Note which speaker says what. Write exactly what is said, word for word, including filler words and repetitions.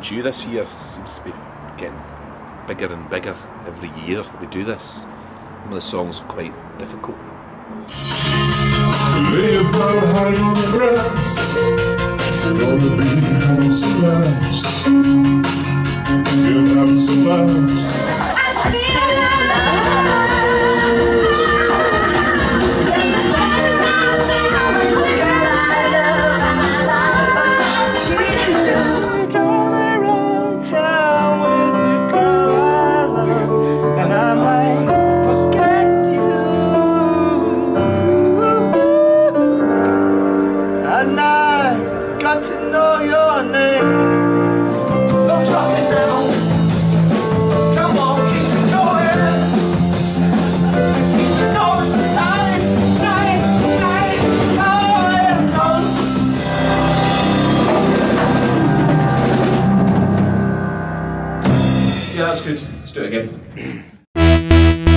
Speaker 1: due this year. It seems to be getting bigger and bigger every year that we do this. Some of the songs are quite difficult.
Speaker 2: Lay about high on the grass, gonna be having some laughs, gonna have some laughs.
Speaker 3: I still love you.
Speaker 4: And I've got to know your name. Don't drop it down. Come on, keep it going. Keep it going tonight, night, night, night, night. Yeah, that's good. Let's do it again.